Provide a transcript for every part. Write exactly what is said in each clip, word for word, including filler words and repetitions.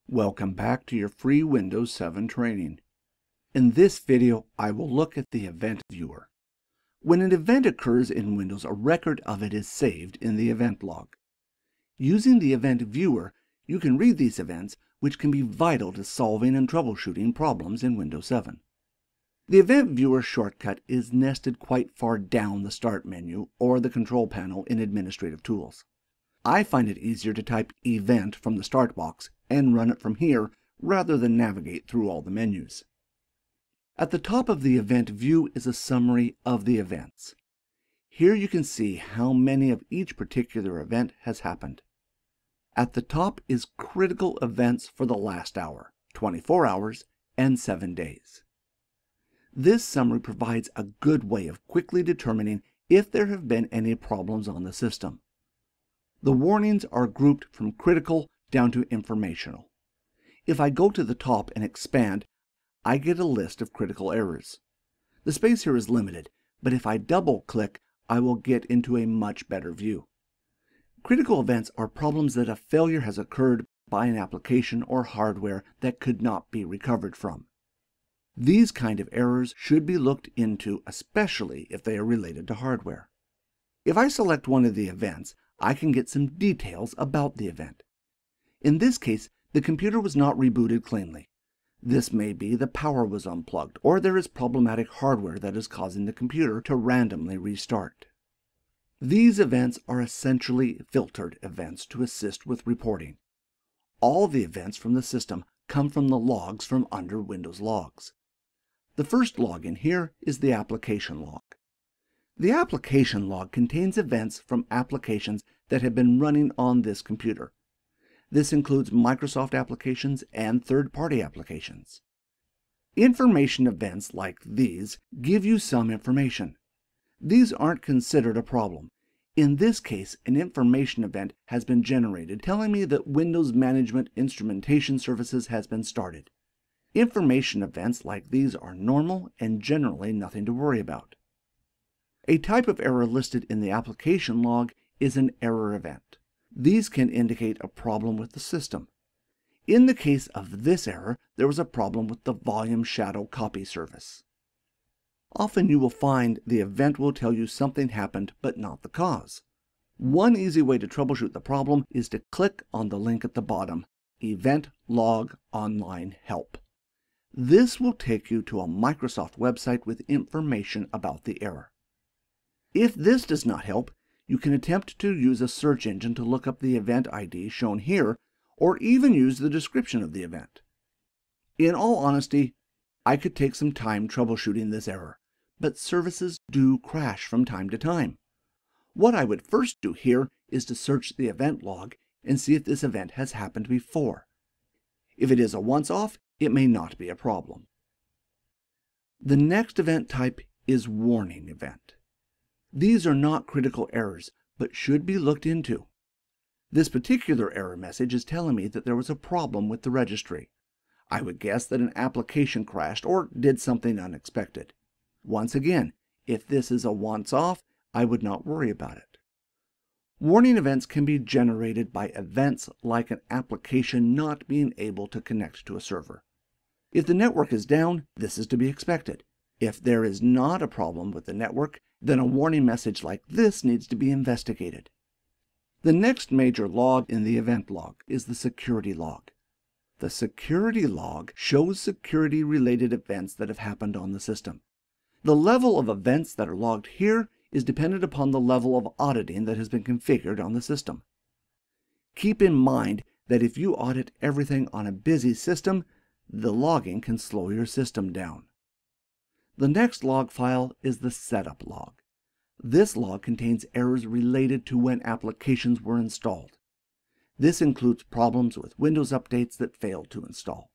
Welcome back to your free Windows seven training. In this video, I will look at the event viewer. When an event occurs in Windows, a record of it is saved in the event log. Using the event viewer, you can read these events, which can be vital to solving and troubleshooting problems in Windows seven. The event viewer shortcut is nested quite far down the Start menu or the control panel in Administrative Tools. I find it easier to type event from the Start box and run it from here rather than navigate through all the menus. At the top of the event view is a summary of the events. Here you can see how many of each particular event has happened. At the top is critical events for the last hour, twenty-four hours, and seven days. This summary provides a good way of quickly determining if there have been any problems on the system. The warnings are grouped from critical down to informational. If I go to the top and expand, I get a list of critical errors. The space here is limited, but if I double-click, I will get into a much better view. Critical events are problems that a failure has occurred by an application or hardware that could not be recovered from. These kind of errors should be looked into, especially if they are related to hardware. If I select one of the events, I can get some details about the event. In this case, the computer was not rebooted cleanly. This may be the power was unplugged, or there is problematic hardware that is causing the computer to randomly restart. These events are essentially filtered events to assist with reporting. All the events from the system come from the logs from under Windows Logs. The first log in here is the application log. The application log contains events from applications that have been running on this computer. This includes Microsoft applications and third-party applications. Information events like these give you some information. These aren't considered a problem. In this case, an information event has been generated telling me that Windows Management Instrumentation Services has been started. Information events like these are normal and generally nothing to worry about. A type of error listed in the application log is an error event. These can indicate a problem with the system. In the case of this error, there was a problem with the volume shadow copy service. Often you will find the event will tell you something happened but not the cause. One easy way to troubleshoot the problem is to click on the link at the bottom, Event Log Online Help. This will take you to a Microsoft website with information about the error. If this does not help, you can attempt to use a search engine to look up the event I D shown here, or even use the description of the event. In all honesty, I could take some time troubleshooting this error, but services do crash from time to time. What I would first do here is to search the event log and see if this event has happened before. If it is a once-off, it may not be a problem. The next event type is warning event. These are not critical errors, but should be looked into. This particular error message is telling me that there was a problem with the registry. I would guess that an application crashed or did something unexpected. Once again, if this is a once-off, I would not worry about it. Warning events can be generated by events like an application not being able to connect to a server. If the network is down, this is to be expected. If there is not a problem with the network, then a warning message like this needs to be investigated. The next major log in the event log is the security log. The security log shows security-related events that have happened on the system. The level of events that are logged here is dependent upon the level of auditing that has been configured on the system. Keep in mind that if you audit everything on a busy system, the logging can slow your system down. The next log file is the setup log. This log contains errors related to when applications were installed. This includes problems with Windows updates that failed to install.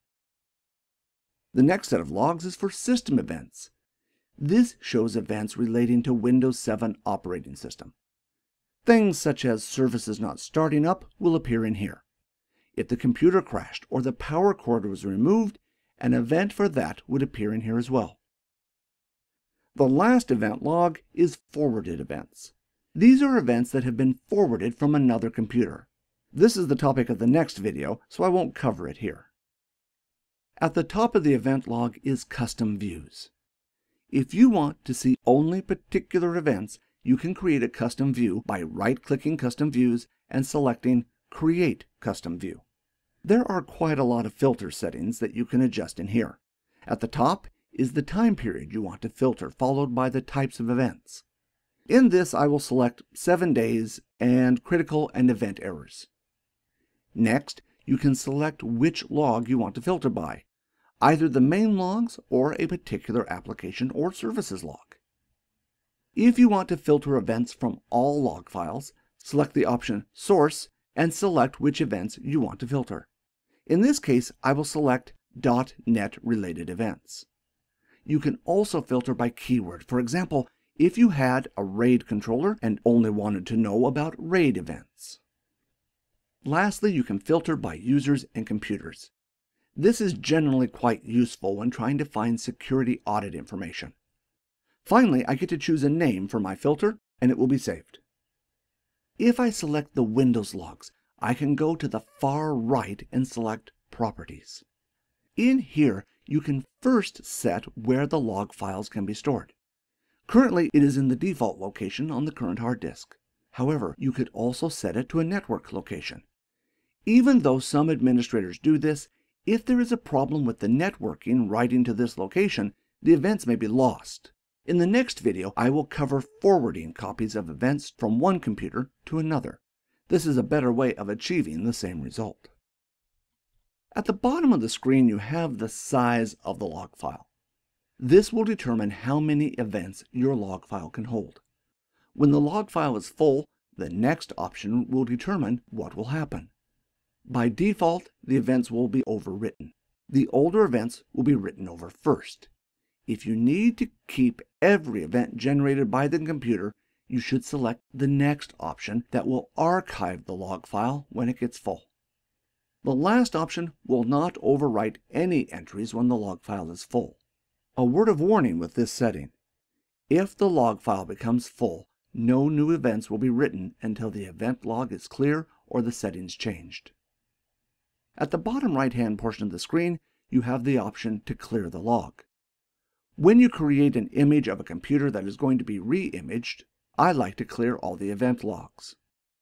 The next set of logs is for system events. This shows events relating to Windows seven operating system. Things such as services not starting up will appear in here. If the computer crashed or the power cord was removed, an event for that would appear in here as well. The last event log is forwarded events. These are events that have been forwarded from another computer. This is the topic of the next video, so I won't cover it here. At the top of the event log is Custom Views. If you want to see only particular events, you can create a custom view by right-clicking Custom Views and selecting Create Custom View. There are quite a lot of filter settings that you can adjust in here. At the top is the time period you want to filter, followed by the types of events. In this, I will select seven days and critical and event errors. Next, you can select which log you want to filter by, either the main logs or a particular application or services log. If you want to filter events from all log files, select the option Source and select which events you want to filter. In this case, I will select .NET related events. You can also filter by keyword. For example, if you had a RAID controller and only wanted to know about RAID events. Lastly, you can filter by users and computers. This is generally quite useful when trying to find security audit information. Finally, I get to choose a name for my filter, and it will be saved. If I select the Windows logs, I can go to the far right and select Properties. In here, you can first set where the log files can be stored. Currently, it is in the default location on the current hard disk. However, you could also set it to a network location. Even though some administrators do this, if there is a problem with the networking writing to this location, the events may be lost. In the next video, I will cover forwarding copies of events from one computer to another. This is a better way of achieving the same result. At the bottom of the screen, you have the size of the log file. This will determine how many events your log file can hold. When the log file is full, the next option will determine what will happen. By default, the events will be overwritten. The older events will be written over first. If you need to keep every event generated by the computer, you should select the next option that will archive the log file when it gets full. The last option will not overwrite any entries when the log file is full. A word of warning with this setting: if the log file becomes full, no new events will be written until the event log is clear or the settings changed. At the bottom right-hand portion of the screen, you have the option to clear the log. When you create an image of a computer that is going to be re-imaged, I like to clear all the event logs.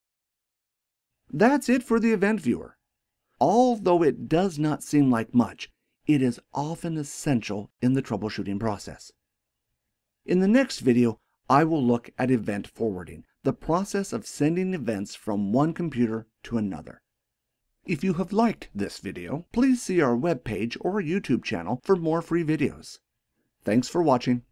That's it for the event viewer. Although it does not seem like much, it is often essential in the troubleshooting process. In the next video, I will look at event forwarding, the process of sending events from one computer to another. If you have liked this video, please see our webpage or YouTube channel for more free videos. Thanks for watching.